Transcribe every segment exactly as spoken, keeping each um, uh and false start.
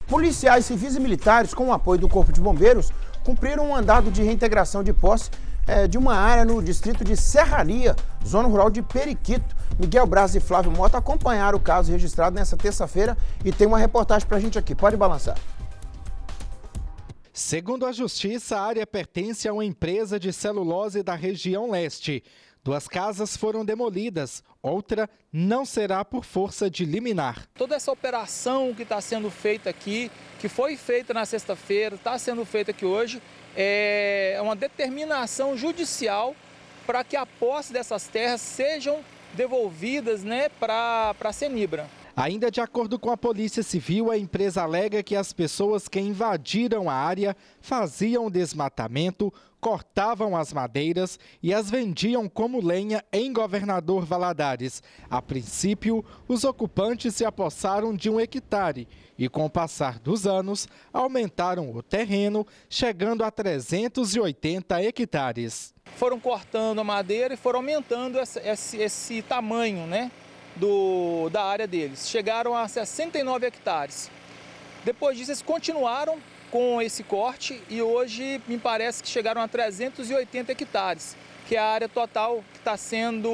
Policiais civis e militares, com o apoio do Corpo de Bombeiros, cumpriram um mandado de reintegração de posse é, de uma área no distrito de Serraria, zona rural de Periquito. Miguel Braz e Flávio Mota acompanharam o caso registrado nessa terça-feira e tem uma reportagem pra gente aqui. Pode balançar. Segundo a Justiça, a área pertence a uma empresa de celulose da região leste. Duas casas foram demolidas, outra não será por força de liminar. Toda essa operação que está sendo feita aqui, que foi feita na sexta-feira, está sendo feita aqui hoje, é uma determinação judicial para que a posse dessas terras sejam devolvidas, né, para a Cenibra. Ainda de acordo com a Polícia Civil, a empresa alega que as pessoas que invadiram a área faziam desmatamento, cortavam as madeiras e as vendiam como lenha em Governador Valadares. A princípio, os ocupantes se apossaram de um hectare e, com o passar dos anos, aumentaram o terreno, chegando a trezentos e oitenta hectares. Foram cortando a madeira e foram aumentando esse, esse, esse tamanho, né? Do, da área deles. Chegaram a sessenta e nove hectares. Depois disso, eles continuaram com esse corte e hoje me parece que chegaram a trezentos e oitenta hectares, que é a área total que está sendo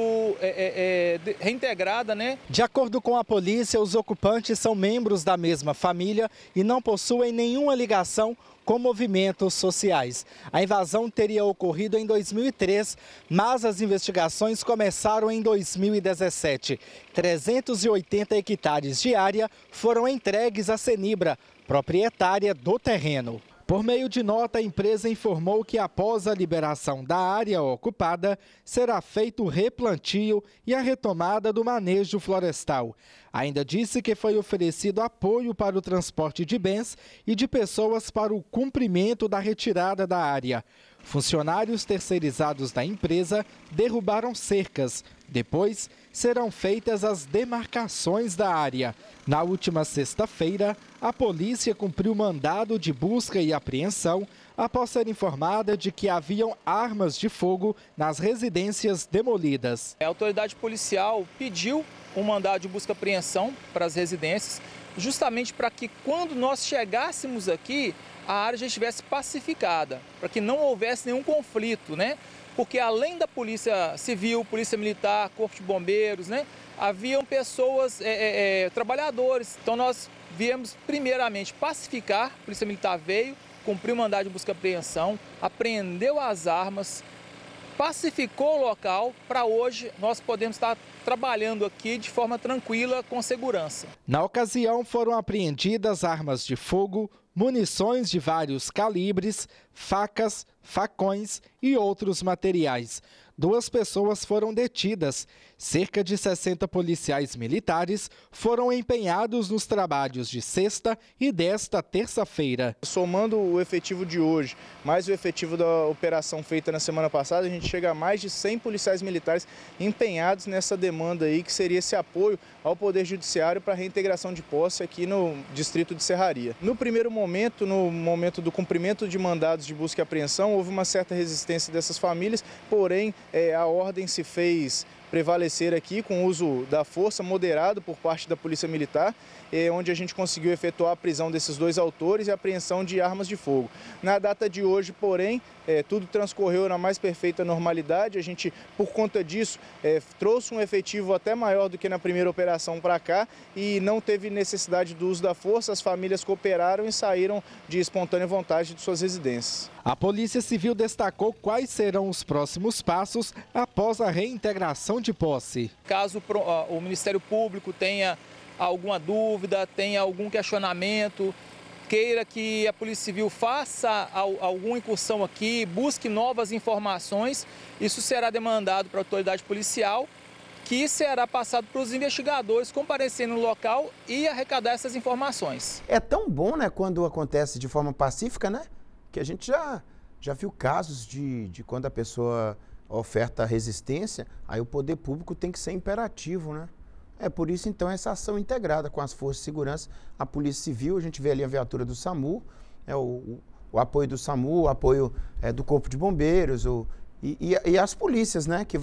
é, é, reintegrada, né? De acordo com a polícia, os ocupantes são membros da mesma família e não possuem nenhuma ligação com movimentos sociais. A invasão teria ocorrido em dois mil e três, mas as investigações começaram em dois mil e dezessete. trezentos e oitenta hectares de área foram entregues à Cenibra, proprietária do terreno. Por meio de nota, a empresa informou que após a liberação da área ocupada, será feito o replantio e a retomada do manejo florestal. Ainda disse que foi oferecido apoio para o transporte de bens e de pessoas para o cumprimento da retirada da área. Funcionários terceirizados da empresa derrubaram cercas. Depois, serão feitas as demarcações da área. Na última sexta-feira, a polícia cumpriu mandado de busca e apreensão após ser informada de que haviam armas de fogo nas residências demolidas. A autoridade policial pediu um mandado de busca e apreensão para as residências, justamente para que quando nós chegássemos aqui, a área já estivesse pacificada, para que não houvesse nenhum conflito, né? Porque além da Polícia Civil, Polícia Militar, Corpo de Bombeiros, né, haviam pessoas, é, é, é, trabalhadores. Então nós viemos primeiramente pacificar, a Polícia Militar veio, cumpriu o mandado de busca e apreensão, apreendeu as armas, pacificou o local para hoje nós podemos estar trabalhando aqui de forma tranquila, com segurança. Na ocasião foram apreendidas armas de fogo, munições de vários calibres, facas, facões e outros materiais. Duas pessoas foram detidas. Cerca de sessenta policiais militares foram empenhados nos trabalhos de sexta e desta terça-feira. Somando o efetivo de hoje, mais o efetivo da operação feita na semana passada, a gente chega a mais de cem policiais militares empenhados nessa demanda aí, que seria esse apoio ao Poder Judiciário para a reintegração de posse aqui no distrito de Serraria. No primeiro momento, no momento do cumprimento de mandados de busca e apreensão, houve uma certa resistência dessas famílias, porém é, a ordem se fez prevalecer aqui com o uso da força moderado por parte da Polícia Militar, eh, onde a gente conseguiu efetuar a prisão desses dois autores e a apreensão de armas de fogo. Na data de hoje, porém, eh, tudo transcorreu na mais perfeita normalidade. A gente, por conta disso, eh, trouxe um efetivo até maior do que na primeira operação para cá e não teve necessidade do uso da força. As famílias cooperaram e saíram de espontânea vontade de suas residências. A Polícia Civil destacou quais serão os próximos passos após a reintegração de posse. Caso o Ministério Público tenha alguma dúvida, tenha algum questionamento, queira que a Polícia Civil faça alguma incursão aqui, busque novas informações, isso será demandado para a autoridade policial, que será passado para os investigadores comparecerem no local e arrecadar essas informações. É tão bom, né, quando acontece de forma pacífica, né? Que a gente já, já viu casos de, de quando a pessoa oferta resistência, aí o poder público tem que ser imperativo, né? É por isso, então, essa ação integrada com as forças de segurança, a Polícia Civil, a gente vê ali a viatura do SAMU, é, o, o, o apoio do SAMU, o apoio é, do Corpo de Bombeiros o, e, e, e as polícias, né? Que vai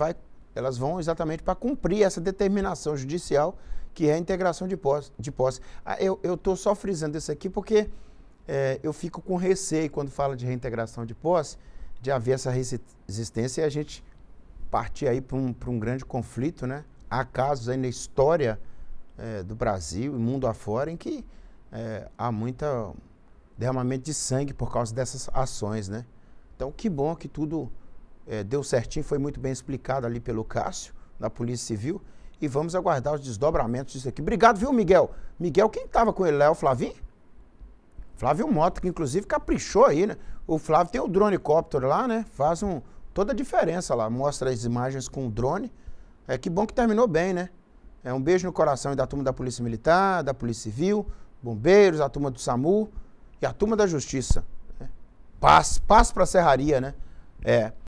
elas vão exatamente para cumprir essa determinação judicial que é a integração de posse. De posse. Ah, eu estou só frisando isso aqui porque é, eu fico com receio quando fala de reintegração de posse, de haver essa resistência e a gente partir aí para um, para um grande conflito, né? Há casos aí na história é, do Brasil e mundo afora em que é, há muita derramamento de sangue por causa dessas ações, né? Então, que bom que tudo é, deu certinho, foi muito bem explicado ali pelo Cássio, da Polícia Civil, e vamos aguardar os desdobramentos disso aqui. Obrigado, viu, Miguel? Miguel, quem estava com ele lá é o Flavinho? Flávio Mota, que inclusive caprichou aí, né? O Flávio tem o dronecóptero lá, né? Faz um, toda a diferença lá, mostra as imagens com o drone. É que bom que terminou bem, né? É um beijo no coração da turma da Polícia Militar, da Polícia Civil, bombeiros, a turma do SAMU e a turma da Justiça. Paz, paz para a serraria, né? É.